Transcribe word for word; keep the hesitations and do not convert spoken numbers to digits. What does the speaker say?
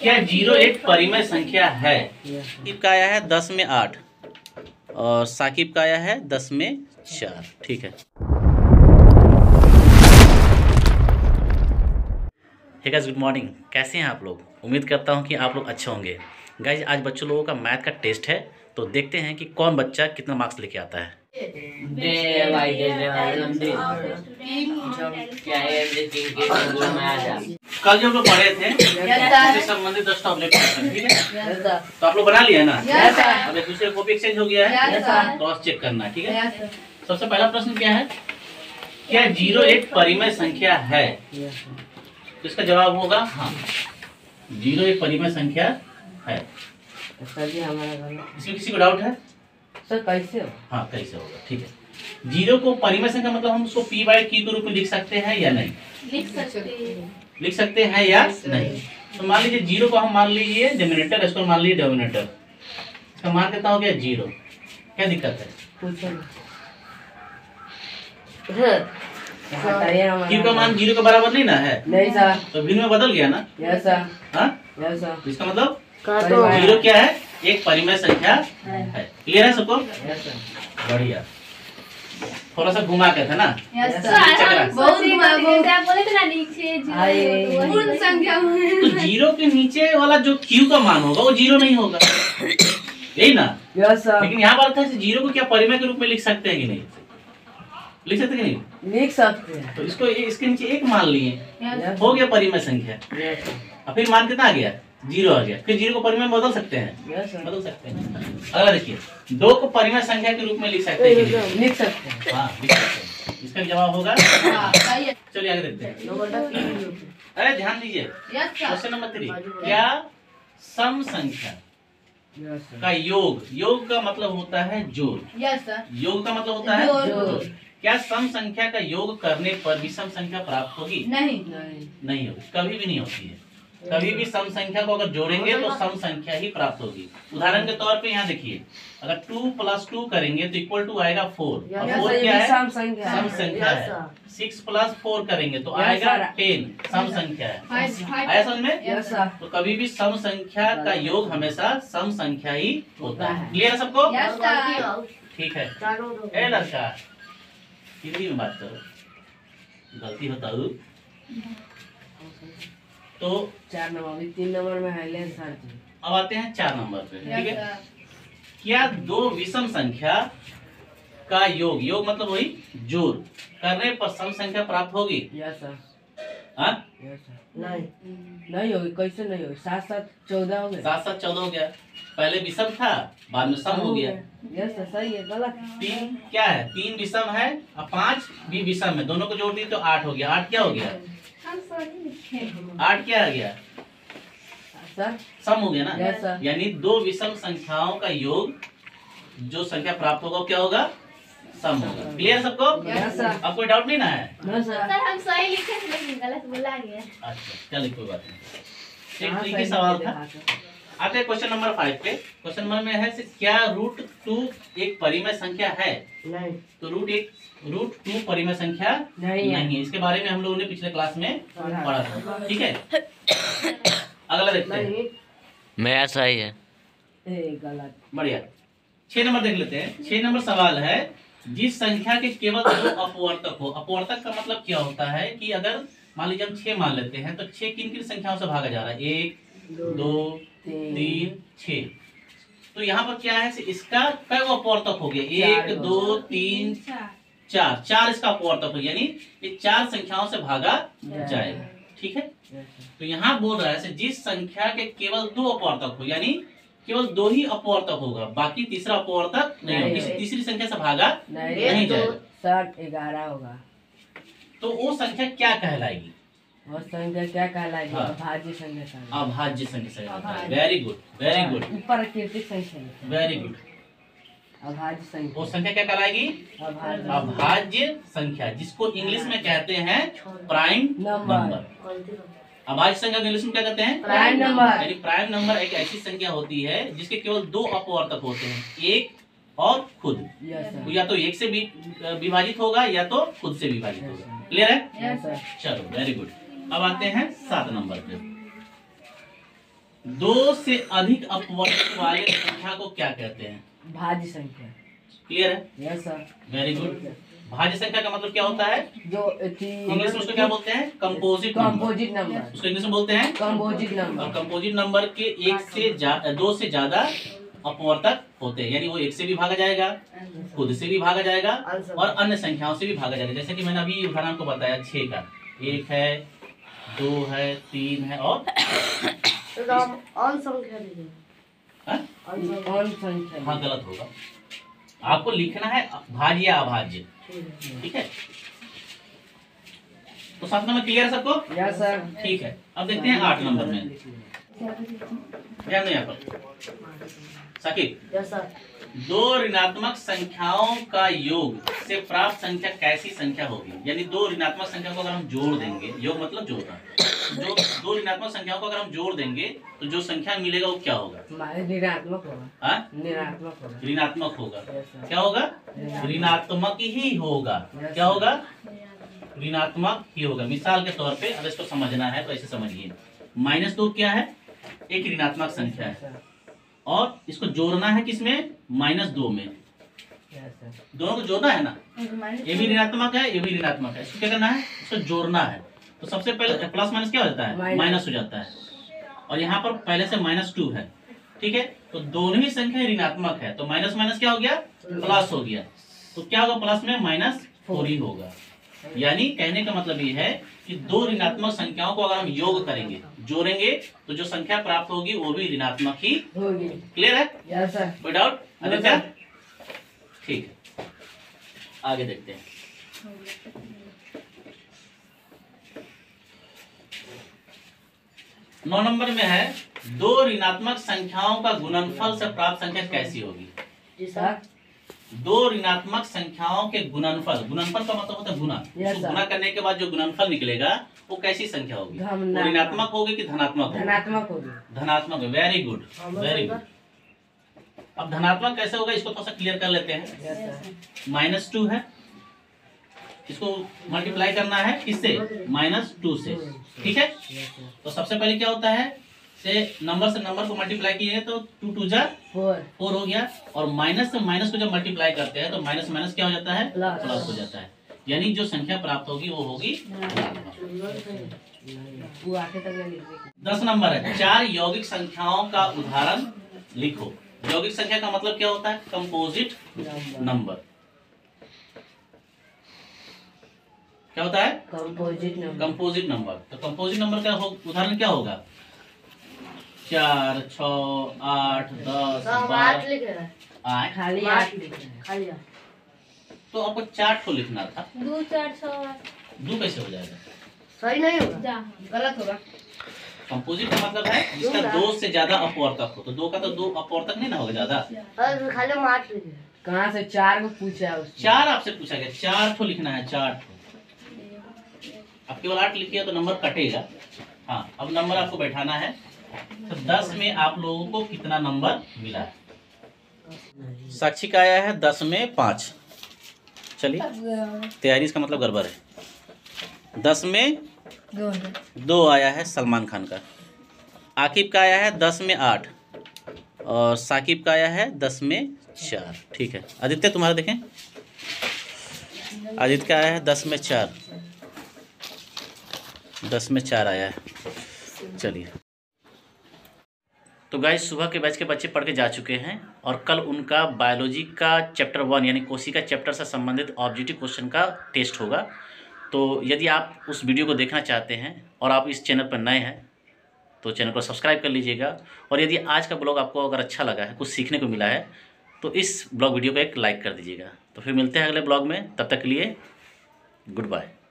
क्या जीरो एक परिमेय संख्या है? साकिब का आया है दस में आठ और साकिब का आया है दस में चार। ठीक है। Hey guys, good morning. कैसे हैं आप लोग? उम्मीद करता हूं कि आप लोग अच्छे होंगे। गाइस, आज बच्चों लोगों का मैथ का टेस्ट है, तो देखते हैं कि कौन बच्चा कितना मार्क्स लेके आता है। दे भाई दे दे दे क्या है देखेंगे तो में आ जा। कल जो हम लोग पढ़े थे उससे संबंधित दस टॉपिक थे, ठीक है? तो आप लोग बना लिया ना? अब एक दूसरे कॉपी एक्सचेंज हो गया है, क्रॉस चेक करना, ठीक है? सबसे पहला प्रश्न क्या है? क्या जीरो एक परिमेय संख्या है? तो इसका जवाब होगा हाँ, जीरो एक परिमेय संख्या है। सर जी हमारा इसमें किसी को डाउट है? सर कैसे हो? हाँ, कैसे होगा, ठीक है। जीरो को परिमेय संख्या मतलब हम उसको पी बाई क्यू के रूप में लिख सकते हैं या नहीं? लिख सकते हैं। लिख सकते हैं या नहीं? तो मान लीजिए जीरो को हम मान लीजिए डिनोमिनेटर, इसको मान लीजिए डिनोमिनेटर। इसका मान कितना हो गया? जीरो। क्या दिक्कत है? पूछो क्यू का मान जीरो के बराबर नहीं ना है? नहीं सर। तो भिन्न में बदल गया ना? Yes sir. हाँ, यस सर। इसका मतलब जीरो क्या है? एक परिमेय संख्या है। क्लियर है सबको? Yes sir. बढ़िया। थोड़ा सा घुमा के था ना? Yes sir. सर। बहुत जैसे आप बोले थे ना नीचे जीरो पूर्ण संख्या में, तो जीरो के नीचे वाला जो क्यू का मान होगा वो जीरो नहीं होगा, यही ना? Yes sir. लेकिन यहाँ बात है जीरो को क्या परिमेय के रूप में लिख सकते हैं कि नहीं? लिख सकते हैं कि नहीं? लिख सकते हैं। तो इसको इसके नीचे एक मान लिए, हो गया परिमेय संख्या। Yes sir. और फिर मान कितना आ गया? जीरो आ गया। फिर जीरो को परिमेय में बदल सकते हैं? Yes sir. बदल सकते हैं। अगला देखिए, दो को परिमेय संख्या के रूप में लिख सकते हैं कि नहीं? लिख सकते हैं। हाँ, लिख सकते हैं। इसका जवाब होगा हाँ, सही है। चलिए आगे देखते हैं। अरे ध्यान दीजिए, yes sir. Question number three. क्या सम संख्या यस सर। का योग, योग का मतलब होता है जोड़, यस सर। योग का मतलब होता है जोड़। जोड़। क्या सम संख्या का योग करने पर विषम संख्या प्राप्त होगी? नहीं। नहीं। नहीं होगी, कभी भी नहीं होती है। कभी भी सम संख्या को अगर जोड़ेंगे तो सम संख्या ही प्राप्त होगी। उदाहरण के तौर पे यहाँ देखिए, अगर टू प्लस टू करेंगे तो इक्वल टू आएगा फोर। और फोर क्या है? सम संख्या सम संख्या है। सिक्स प्लस फोर करेंगे तो आएगा टेन, सम संख्या है। आया समझ में? Yes sir. तो कभी भी सम संख्या का योग हमेशा सम संख्या ही होता है। क्लियर है सबको? Yes sir. ठीक है। ए लड़का, हिंदी में बात करो, गलती होता है तो। चार नंबर अभी तीन नंबर में है ले सर जी। अब आते हैं चार नंबर पे, ठीक है? Yes sir. क्या दो विषम संख्या का योग, योग मतलब वही जोड़ करने पर सम संख्या प्राप्त होगी? Yes sir. हाँ? Yes sir. नहीं नहीं होगी। कैसे नहीं होगी? सात सात चौदह हो गए। सात सात चौदह हो गया। पहले विषम था, बाद में सम हो गया। यस सर, सही है। गलत। तीन क्या है? तीन विषम है और पांच भी विषम है, दोनों को जोड़ दिए तो आठ हो गया। आठ क्या हो गया? आठ क्या आ गया? सर सम हो गया ना? Yes sir. यानी दो विषम संख्याओं का योग जो संख्या प्राप्त होगा वो क्या होगा? सम होगा। क्लियर सबको? Yes sir. अब कोई डाउट नहीं ना है? No sir. सर हम सही लिखे थे लेकिन गलत बोला गया। अच्छा चलिए, कोई बात नहीं। एक ट्रिकी सवाल था। आते हैं क्वेश्चन नंबर फाइव पे। क्वेश्चन नंबर में है क्या रूट टू एक परिमेय संख्या है? नहीं। तो रूट एक रूट टू परिमेय संख्या नहीं है। नहीं है। इसके बारे में हम लोगों ने पिछले क्लास में पढ़ा था, ठीक है? अगला देखते हैं। नहीं। मेरा सही है। ए गलत। बढ़िया। छह नंबर देख लेते हैं। छह नंबर सवाल है, जिस संख्या के केवल दो अपवर्तक हो। अपवर्तक का मतलब क्या होता है कि अगर मान लीजिए हम छह मान लेते हैं तो छह किन किन संख्याओं से भागा जा रहा है? एक, दो, तीन, छह। तो यहाँ पर क्या है, इसका कई अपवर्तक हो गया? एक, दो, तीन, चार। चार इसका अपवर्तक हो, यानी ये चार संख्याओं से भागा जाएगा, ठीक है? तो यहाँ बोल रहा है जिस संख्या के केवल दो अपवर्तक हो, यानी केवल दो ही अपवर्तक होगा, बाकी तीसरा अपवर्तक नहीं होगा, किसी तीसरी संख्या से भागा नहीं, नहीं जाएगा। सात ग्यारह होगा। तो वो संख्या क्या कहलाएगी? वो संख्या क्या कहलाएगी? हाँ। अभाज्य संख्या कहलाएगी। अभाज्य संख्या। वेरी गुड, वेरी गुड, ऊपर कीर्तिक संख्या। Very good. अभाज्य संख्या। वो संख्या क्या कहलाएगी? अभाज्य। अभाज्य संख्या, जिसको इंग्लिश में कहते हैं प्राइम नंबर। अभाज्य संख्या को इंग्लिश में क्या कहते हैं? Prime number. यानी प्राइम नंबर एक ऐसी संख्या होती है जिसके केवल दो अपवर्तक होते हैं, एक और खुद। Yes sir. या तो एक से भी विभाजित होगा या तो खुद से विभाजित होगा। क्लियर है? Yes sir. चलो वेरी गुड। अब आते हैं सात नंबर पे। दो से अधिक अपवर्तक वाले संख्या को क्या कहते हैं? भाज्य संख्या। क्लियर है? Yes sir. Very good. भाज्य संख्या का मतलब क्या होता है? जो इंग्लिश में उसको क्या बोलते हैं? Composite composite number. उसको इंग्लिश में बोलते हैं कंपोजिट और नंबर। कंपोजिट नंबर के एक से ज्यादा, दो से ज्यादा अपवर्तक होते हैं, यानी वो एक से भी भागा जाएगा, खुद से भी भागा जाएगा और अन्य संख्याओं से भी भागा जाएगा। जैसे कि मैंने अभी उदाहरण को बताया छह का, एक है, दो है, तीन है और हाँ? हाँ गलत होगा, आपको लिखना है भाज्य या अभाज्य। ठीक है, तो सात नंबर क्लियर है सबको? Yes sir. ठीक है, अब देखते हैं आठ नंबर में। ध्यान दो यहाँ पर साकिब। Yes sir. दो ऋणात्मक संख्याओं का योग से प्राप्त संख्या कैसी संख्या होगी? यानी दो ऋणात्मक संख्या को अगर हम जोड़ देंगे, योग मतलब जोड़ना, जो दो ऋणात्मक संख्याओं को अगर हम जोड़ देंगे तो जो संख्या मिलेगा वो क्या होगा? ऋणात्मक होगा। हाँ, ऋणात्मक होगा। ऋणात्मक होगा। Yes, sir. क्या होगा? ऋणात्मक ही होगा। Yes, क्या होगा? ऋणात्मक ही होगा। मिसाल के तौर पे अगर इसको समझना है तो ऐसे समझिए, माइनस दो क्या है? एक ऋणात्मक संख्या है और इसको जोड़ना है किसमें? माइनस दो में। दोनों को जोड़ना है ना, ये भी ऋणात्मक है, ये भी ऋणात्मक है। इसको क्या करना है? इसको जोड़ना है। तो सबसे पहले प्लस माइनस क्या हो जाता है? माइनस हो जाता है। और यहाँ पर पहले से माइनस टू है। ठीक है, तो दोनों ही संख्या ऋणात्मक है, तो माइनस माइनस क्या हो गया? प्लस हो गया। तो क्या होगा? प्लस में माइनस फोर ही होगा। यानी कहने का मतलब ये है कि दो ऋणात्मक संख्याओं को अगर हम योग करेंगे, जोड़ेंगे, तो जो संख्या प्राप्त होगी वो भी ऋणात्मक ही होगी। क्लियर है? Yes sir. कोई डाउट? आदित्य? ठीक है, आगे देखते हैं। नौ नंबर में है, दो ऋणात्मक संख्याओं का गुणनफल से प्राप्त संख्या कैसी होगी? जी सर। दो ऋणात्मक संख्याओं के गुणनफल, गुणनफल का मतलब होता है गुना। Yes, तो sir. गुना करने के बाद जो गुणनफल निकलेगा वो कैसी संख्या होगी? वो ऋणात्मक होगी कि धनात्मक होगी? धनात्मक होगी। धनात्मक। Very good, very good. अब धनात्मक कैसे होगा इसको थोड़ा सा क्लियर कर लेते हैं। माइनस टू है, इसको मल्टीप्लाई करना है किससे? माइनस टू से। ठीक है, तो सबसे पहले क्या होता है? से नंबर से नंबर को मल्टीप्लाई किए तो टू टू जा फोर फोर हो गया, और माइनस से माइनस को जब मल्टीप्लाई करते हैं तो माइनस माइनस क्या हो जाता है? प्लस हो जाता है। यानी जो संख्या प्राप्त होगी वो होगी। दस नंबर है, चार यौगिक संख्याओं का उदाहरण लिखो। यौगिक संख्या का मतलब क्या होता है? Composite number. क्या होता है? Composite number. Composite number. तो कंपोजिट नंबर का उदाहरण क्या होगा? चार, छ, आठ, दस, बारह, खाली आठ लिखना है। तो आपको चार ठो लिखना था। दो चार छह दो कैसे हो जाएगा? सही नहीं होगा, जा गलत होगा। कंपोजिट का मतलब है जिसका दो से ज्यादा अपवर्तक हो। तो दो का तो दो अपवर्तक नहीं ना होगा ज्यादा। खाली आठ लिखना। कहाँ से चार को पूछा है? चार आपसे पूछा गया, चार ठो लिखना है, चार ठो। अब केवल आठ लिखिए तो नंबर कटेगा। हाँ, अब नंबर आपको बैठाना है। तो दस में आप लोगों को कितना नंबर मिला? साक्षी का आया है दस में पाँच। चलिए, तैयारी इसका मतलब गड़बड़ है। दस में दो आया है सलमान खान का। आकिब का आया है दस में आठ और साकिब का आया है दस में चार। ठीक है, आदित्य तुम्हारा देखें। आदित्य का आया है दस में चार, दस में चार आया है। चलिए, तो गाइस सुबह के बैच के बच्चे पढ़ के जा चुके हैं और कल उनका बायोलॉजी का चैप्टर वन यानी कोशिका चैप्टर से संबंधित ऑब्जेक्टिव क्वेश्चन का टेस्ट होगा। तो यदि आप उस वीडियो को देखना चाहते हैं और आप इस चैनल पर नए हैं तो चैनल को सब्सक्राइब कर लीजिएगा। और यदि आज का ब्लॉग आपको अगर अच्छा लगा है, कुछ सीखने को मिला है, तो इस ब्लॉग वीडियो को एक लाइक कर दीजिएगा। तो फिर मिलते हैं अगले ब्लॉग में, तब तक के लिए गुड बाय।